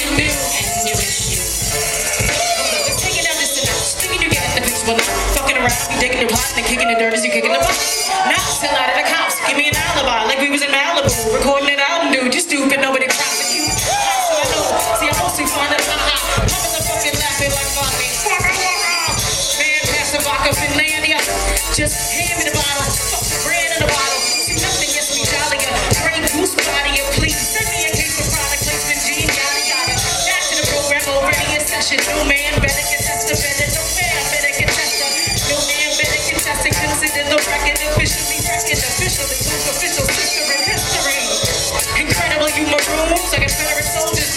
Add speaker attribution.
Speaker 1: new and new issue. Let's take it down just a notch. Thinking you get the bitch will not fucking around, be digging the pot and kicking the dirt as you kicking the butt. Not still out of the cops. Give me an alibi like we was in Malibu, recording it out and dude, you stupid, nobody prosecute. So I know, see I'm mostly fun and I'm the fucking laughing like Bobby. Man, pass the vodka Finlandia. Just hand me the bottle, brand in the bottle. See nothing gets me jollier. Great goose body, please send me a case of product placement, gene, yada yada. Back to the program already in session. No man better contest the better. No man better contest the. No man better contest it. Consider the record officially superficial sister in history. Incredible, you maroons like Confederate soldiers.